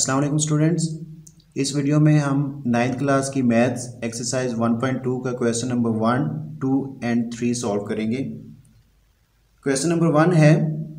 अस्सलाम वालेकुम स्टूडेंट्स। इस वीडियो में हम 9th क्लास की मैथ्स एक्सरसाइज 1.2 का क्वेश्चन नंबर 1, 2 एंड 3 सॉल्व करेंगे। क्वेश्चन नंबर 1 है,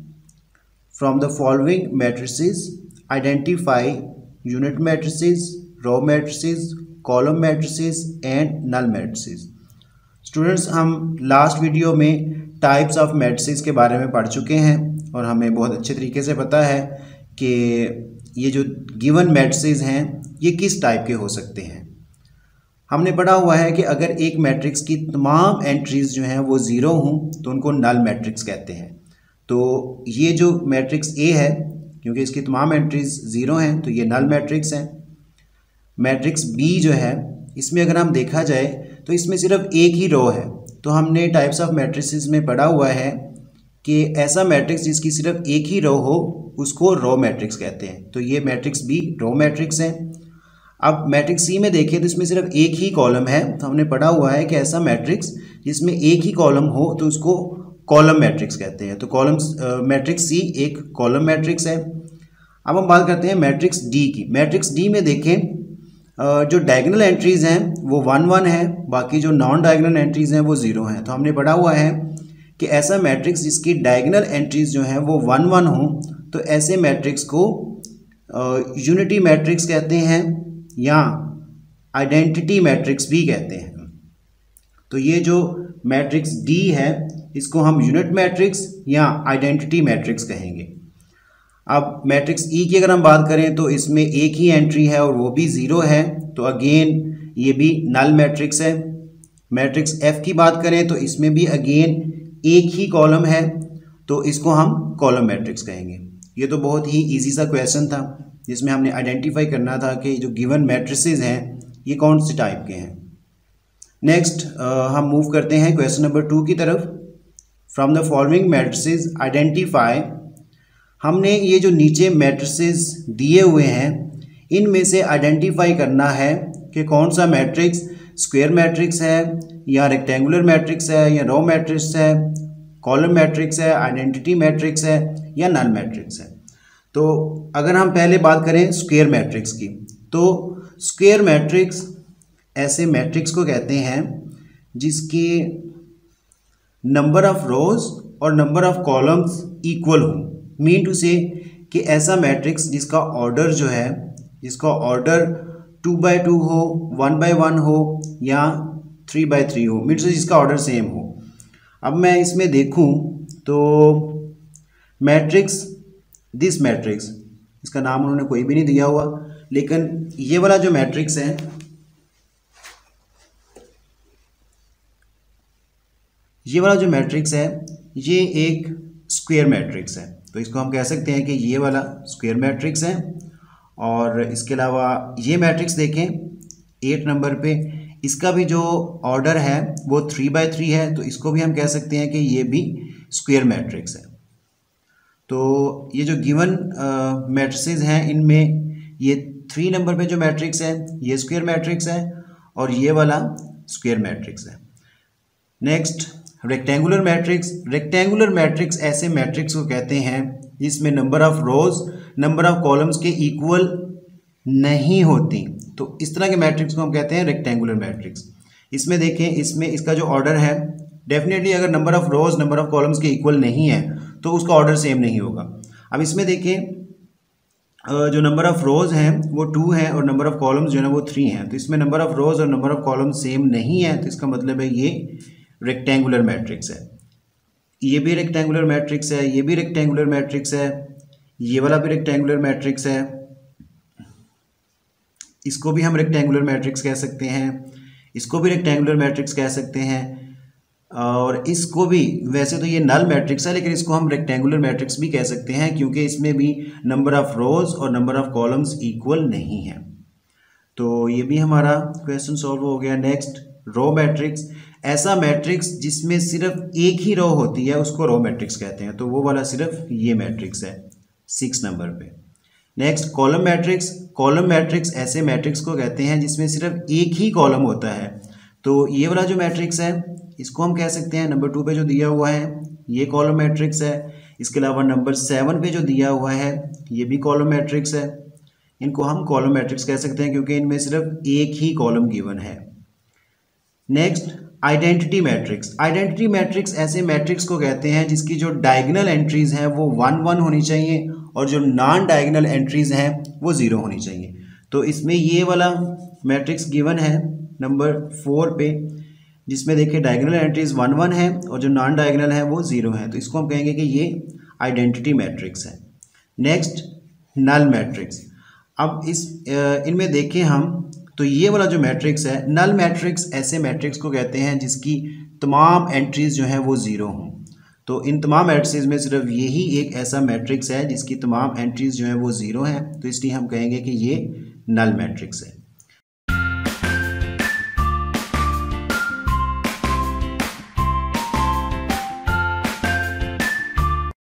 from the following matrices identify unit matrices, row matrices, column matrices and null matrices. Students, हम लास्ट वीडियो में टाइप्स ऑफ मैट्रिसेस के बारे में पढ़ चुके हैं और हमें बहुत अच्छे तरीके से पता है कि ये जो गिवन मैट्रिसेस हैं ये किस टाइप के हो सकते हैं। हमने पढ़ा हुआ है कि अगर एक मैट्रिक्स की तमाम एंट्रीज जो हैं वो ज़ीरो हों तो उनको नल मैट्रिक्स कहते हैं। तो ये जो मैट्रिक्स ए है, क्योंकि इसकी तमाम एंट्रीज ज़ीरो हैं तो ये नल मैट्रिक्स है। मैट्रिक्स बी जो है, इसमें अगर हम देखा जाए तो इसमें सिर्फ एक ही रो है। तो हमने टाइप्स ऑफ मैट्रिसेस में पढ़ा हुआ है कि ऐसा मैट्रिक्स जिसकी सिर्फ एक ही रो हो उसको रो मैट्रिक्स कहते हैं। तो ये मैट्रिक्स बी रो मैट्रिक्स है। अब मैट्रिक्स सी में देखें तो इसमें सिर्फ एक ही कॉलम है। तो हमने पढ़ा हुआ है कि ऐसा मैट्रिक्स जिसमें एक ही कॉलम हो तो उसको कॉलम मैट्रिक्स कहते हैं। तो कॉलम मैट्रिक्स सी एक कॉलम मैट्रिक्स है। अब हम बात करते हैं मैट्रिक्स डी की। मैट्रिक्स डी में देखें जो डायगोनल एंट्रीज़ हैं वो 1 1 है, बाकी जो नॉन डायगोनल एंट्रीज़ हैं वो 0 हैं। तो हमने पढ़ा हुआ है कि ऐसा मैट्रिक्स जिसकी डायगोनल एंट्रीज़ जो हैं वो 1 1 हों तो ऐसे मैट्रिक्स को यूनिटी मैट्रिक्स कहते हैं या आइडेंटिटी मैट्रिक्स भी कहते हैं। तो ये जो मैट्रिक्स डी है इसको हम यूनिट मैट्रिक्स या आइडेंटिटी मैट्रिक्स कहेंगे। अब मैट्रिक्स ई की अगर हम बात करें तो इसमें एक ही एंट्री है और वो भी 0 है, तो अगेन ये भी नल मैट्रिक्स है। मैट्रिक्स एफ की बात करें तो इसमें भी अगेन एक ही कॉलम है, तो इसको हम कॉलम मैट्रिक्स कहेंगे। ये तो बहुत ही इजी सा क्वेश्चन था जिसमें हमने आइडेंटिफाई करना था कि जो गिवन मैट्रिसेस हैं ये कौन से टाइप के हैं। नेक्स्ट हम मूव करते हैं क्वेश्चन नंबर 2 की तरफ। From the following matrices identify. हमने ये जो नीचे मैट्रिसेस दिए हुए हैं इनमें से आइडेंटिफाई करना है कि कौन सा मैट्रिक्स स्क्वायर मैट्रिक्स है या रेक्टेंगुलर मैट्रिक्स है या रो मैट्रिक्स है, कॉलम मैट्रिक्स है, आइडेंटिटी मैट्रिक्स है या नल मैट्रिक्स है। तो अगर हम पहले बात करें स्क्वायर मैट्रिक्स की, तो स्क्वायर मैट्रिक्स ऐसे मैट्रिक्स को कहते हैं जिसके नंबर ऑफ रोज और नंबर ऑफ कॉलम्स इक्वल हो। मीन टू से कि ऐसा मैट्रिक्स जिसका ऑर्डर जो है, जिसका ऑर्डर 2 by 2 हो, 1 by 1 हो या 3 by 3 हो, मीन टू से जिसका ऑर्डर सेम हो। अब मैं इसमें देखूं तो मैट्रिक्स दिस मैट्रिक्स, इसका नाम उन्होंने कोई भी नहीं दिया हुआ, लेकिन ये वाला जो मैट्रिक्स है ये वाला जो मैट्रिक्स है ये एक स्क्वायर मैट्रिक्स है। तो इसको हम कह सकते हैं कि ये वाला स्क्वायर मैट्रिक्स है। और इसके अलावा ये मैट्रिक्स देखें 8 नंबर पे, इसका भी जो ऑर्डर है वो 3 by 3 है, तो इसको भी हम कह सकते हैं कि ये भी स्क्वायर मैट्रिक्स है। तो ये जो गिवन मैट्रिसेस हैं इनमें ये 3 नंबर पे जो मैट्रिक्स है ये स्क्वायर मैट्रिक्स है और ये वाला स्क्वायर मैट्रिक्स है। Next rectangular matrix. Rectangular matrix ऐसे मैट्रिक्स को कहते हैं जिसमें number of rows number of columns के इक्वल नहीं होती। तो इस तरह के मैट्रिक्स को हम कहते हैं रेक्टेंगुलर मैट्रिक्स। इसमें देखें, इसमें इसका जो ऑर्डर है डेफिनेटली अगर number of rows number of columns के इक्वल नहीं है तो उसका ऑर्डर सेम नहीं होगा। अब इसमें देखें जो नंबर ऑफ रोज हैं वो 2 हैं और नंबर ऑफ कॉलम्स जो है ना वो 3 हैं। तो इसमें नंबर ऑफ रोज और नंबर ऑफ कॉलम्स सेम नहीं है, तो इसका मतलब है ये रेक्टेंगुलर मैट्रिक्स है। ये भी रेक्टेंगुलर मैट्रिक्स है, ये भी रेक्टेंगुलर मैट्रिक्स है, ये वाला भी रेक्टेंगुलर मैट्रिक्स है, इसको भी हम रेक्टेंगुलर मैट्रिक्स कह सकते हैं, इसको भी रेक्टेंगुलर मैट्रिक्स कह सकते हैं और इसको भी, वैसे तो ये नल मैट्रिक्स है लेकिन इसको हम रेक्टेंगुलर मैट्रिक्स भी कह सकते हैं क्योंकि इसमें भी नंबर ऑफ रोज और नंबर ऑफ कॉलम्स इक्वल नहीं है। तो ये भी हमारा क्वेश्चन सॉल्व हो गया। Next row matrix. ऐसा मैट्रिक्स जिसमें सिर्फ एक ही रो होती है उसको रो मैट्रिक्स कहते हैं, तो वो वाला सिर्फ ये मैट्रिक्स है 6 नंबर पे। Next column matrix. Column matrix ऐसे मैट्रिक्स को कहते हैं जिसमें सिर्फ एक ही कॉलम होता है, तो ये वाला जो मैट्रिक्स है इसको हम कह सकते हैं नंबर 2 पे जो दिया हुआ है ये कॉलम मैट्रिक्स है। इसके अलावा नंबर 7 पे जो दिया हुआ है ये भी कॉलम मैट्रिक्स है। इनको हम कॉलम मैट्रिक्स कह सकते हैं क्योंकि इनमें सिर्फ एक ही कॉलम गिवन है। Next, identity matrix. Identity matrix ऐसे मैट्रिक्स को कहते हैं जिसकी जो डायगोनल एंट्रीज हैं वो 1 1 होनी चाहिए और जो नॉन डायगोनल एंट्रीज हैं वो 0 होनी चाहिए। तो इसमें ये वाला मैट्रिक्स गिवन है नंबर 4 पे, जिसमें देखिए डायगोनल एंट्रीज 1 1 है और जो नॉन डायगोनल है वो 0 है, तो इसको हम कहेंगे कि ये आइडेंटिटी मैट्रिक्स है। Next, null matrix. अब इनमें देखें हम तो ये वाला जो मैट्रिक्स है, नल मैट्रिक्स ऐसे मैट्रिक्स को कहते हैं जिसकी तमाम एंट्रीज जो हैं वो 0 हों। तो इन तमाम मैट्रिक्स में सिर्फ यही एक ऐसा मैट्रिक्स है जिसकी तमाम एंट्रीज जो हैं वो 0 हैं, तो इसलिए हम कहेंगे कि ये नल मैट्रिक्स है।